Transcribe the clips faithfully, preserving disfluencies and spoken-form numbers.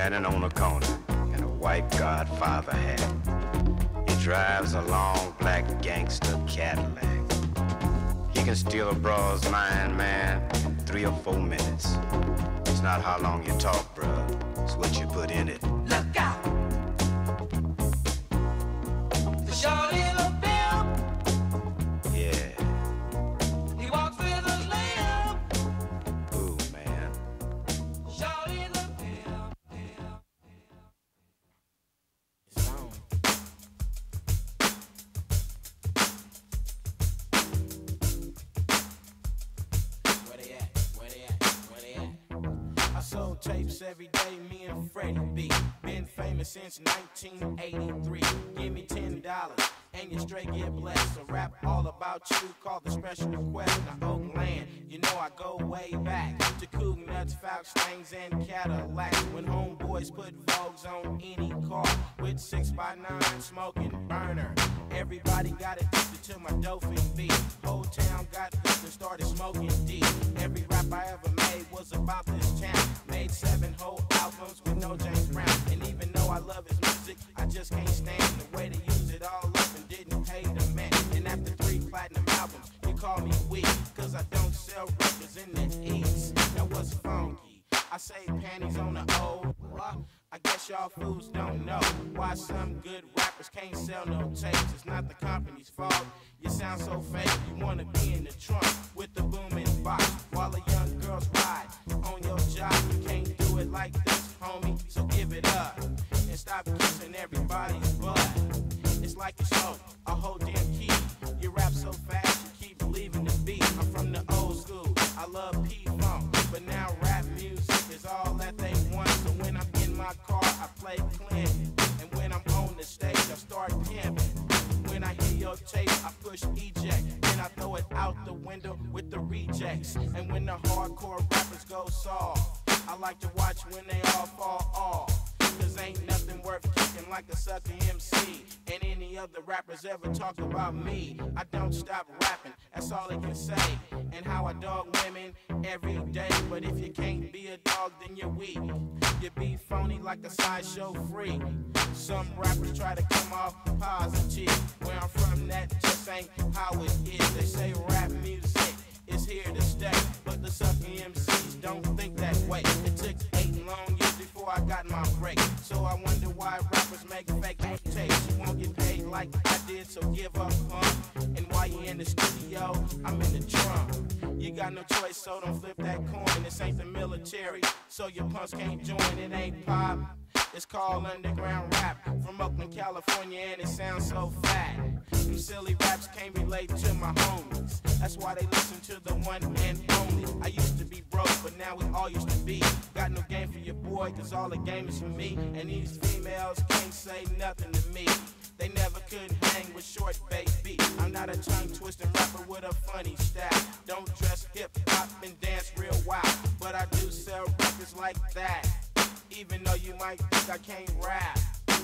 standing on a corner in a white Godfather hat. He drives a long black gangster Cadillac. He can steal a broad's mind, man, in three or four minutes. It's not how long you talk, bruh, it's what you put in it. Look out! The short little pimp. Yeah. He walks with a limp. Ooh, man. Short little pimp. It's on. Where they at? Where they at? Where they at? I sold tapes every day, me and Freddie B. Been famous since nineteen eighty-three. Give me ten dollars and you straight get blessed. A rap all about you called the Special Request. Now Oakland, you know I go way back to Coug Nuts, Falcons, Stangs, and Cadillacs. When homeboys put Vogues on any car with six by nine smoking burner. Everybody got addicted to my Dolphin beat. Whole town got hooked and started smoking deep. Every rap I ever made was about this town. Made seven whole albums with no James Brown. And even though I love his music, I just can't stand the way they use it all up and didn't pay the man. And after three platinum albums, you call me weak, cause I don't sell records in the East. Now what's funky? I say panties on the old. I guess y'all fools don't know why some good rappers can't sell no tapes. It's not the company's fault. You sound so fake, you wanna be in the trunk with the booming box while the young girls ride on your job. You can't do it like this, homie, so give it up and stop kissing everybody's butt. It's like you smoke a whole damn key. You rap so fast, you keep leaving the beat. I'm from the old school, I love P-Funk, but now rap music is all that they want. So when I'm in my car, I play Clinton, and when I'm on the stage, I start pimping. When I hear your tape, I push eject, then I throw it out the window with the rejects. And when the hardcore rappers go soft, I like to watch when they all fall off. Cause ain't nothing worth kicking like a sucker M C. And any other rappers ever talk about me, I don't stop rapping, that's all they can say. And how I dog women every day. But if you can't be a dog, then you're weak. You be phony like a sideshow freak. Some rappers try to come off positive. Where I'm from, that just ain't how it is. They say rap music is here to stay, but the sucker M Cs don't think that way. It took eight long years before I got my break. So I wonder why rappers make fake tapes. You won't get paid like I did, so give up, huh? And while you in the studio, I'm in the trunk. You got no choice, so don't flip that coin. This ain't the military, so your punks can't join. It ain't pop, it's called underground rap. From Oakland, California, and it sounds so fat. Them silly raps can't relate to my homies. That's why they listen to the one and only. I used to be broke, but now we all used to be. Got no game for your boy, cause all the game is for me. And these females can't say nothing to me. They never could hang with short baby. I'm not a tongue twisting rapper with a funny style. Don't dress hip hop and dance real wild, but I do sell records like that. Even though you might think I can't rap,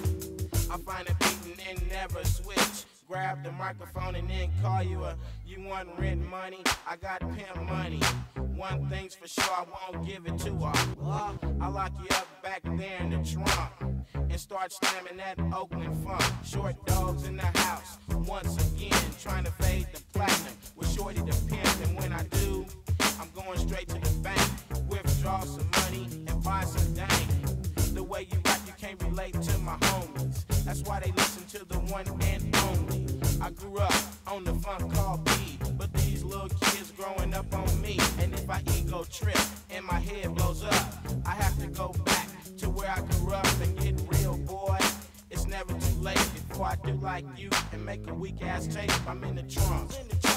I find a beat and then never switch. Grab the microphone and then call you a, you want rent money, I got pimp money. One thing's for sure, I won't give it to her. I lock you up back there in the trunk and start slamming that Oakland funk. Short dogs in the house, once again, trying to fade the platinum with Shorty the pimp. And when I do, I'm going straight to the bank, withdraw some money and buy some dang. The way you rap, you can't relate to my homies. That's why they listen to the one and only. I grew up on the funk called B, but these little kids growing up on me. And if I ego trip and my head blows up, I have to go back to where I grew up and get real, boy. It's never too late before I do like you and make a weak ass tape. I'm in the trunk.